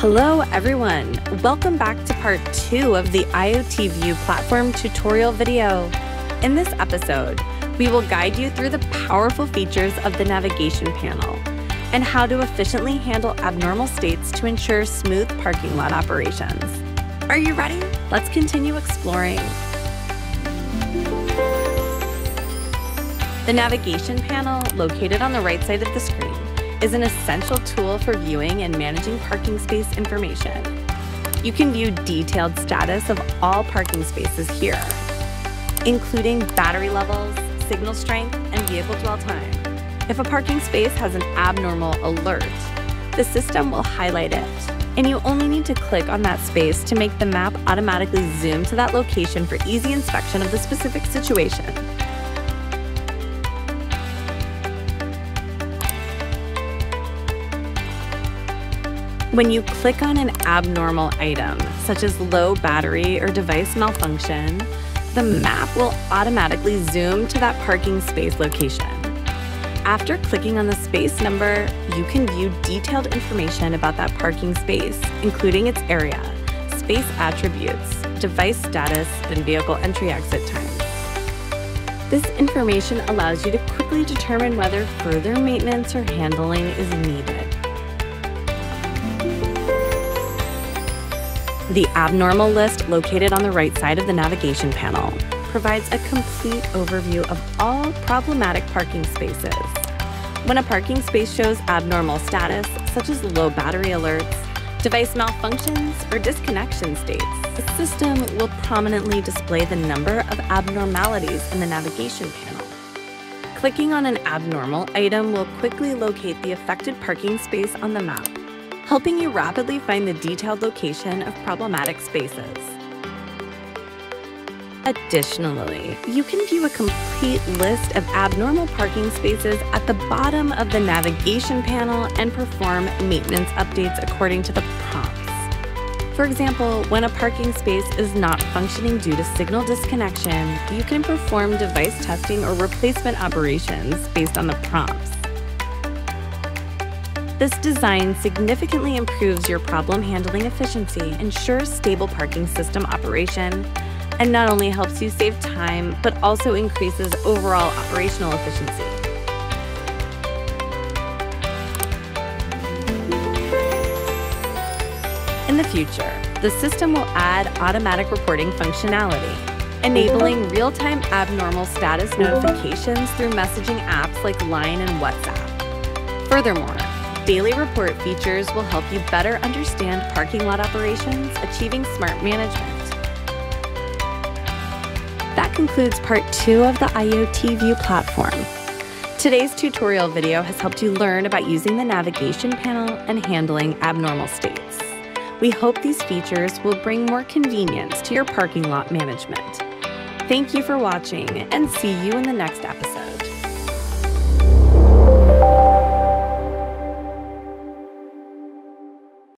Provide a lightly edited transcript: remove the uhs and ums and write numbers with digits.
Hello everyone, welcome back to part 2 of the IoTView platform tutorial video. In this episode, we will guide you through the powerful features of the navigation panel and how to efficiently handle abnormal states to ensure smooth parking lot operations. Are you ready? Let's continue exploring. The navigation panel, located on the right side of the screen, is an essential tool for viewing and managing parking space information. You can view detailed status of all parking spaces here, including battery levels, signal strength, and vehicle dwell time. If a parking space has an abnormal alert, the system will highlight it, and you only need to click on that space to make the map automatically zoom to that location for easy inspection of the specific situation. When you click on an abnormal item, such as low battery or device malfunction, the map will automatically zoom to that parking space location. After clicking on the space number, you can view detailed information about that parking space, including its area, space attributes, device status, and vehicle entry/exit times. This information allows you to quickly determine whether further maintenance or handling is needed. The abnormal list, located on the right side of the navigation panel, provides a complete overview of all problematic parking spaces. When a parking space shows abnormal status, such as low battery alerts, device malfunctions, or disconnection states, the system will prominently display the number of abnormalities in the navigation panel. Clicking on an abnormal item will quickly locate the affected parking space on the map, helping you rapidly find the detailed location of problematic spaces. Additionally, you can view a complete list of abnormal parking spaces at the bottom of the navigation panel and perform maintenance updates according to the prompts. For example, when a parking space is not functioning due to signal disconnection, you can perform device testing or replacement operations based on the prompts. This design significantly improves your problem handling efficiency, ensures stable parking system operation, and not only helps you save time, but also increases overall operational efficiency. In the future, the system will add automatic reporting functionality, enabling real-time abnormal status notifications through messaging apps like Line and WhatsApp. Furthermore, daily report features will help you better understand parking lot operations, achieving smart management. That concludes part 2 of the IoTView platform. Today's tutorial video has helped you learn about using the navigation panel and handling abnormal states. We hope these features will bring more convenience to your parking lot management. Thank you for watching, and see you in the next episode.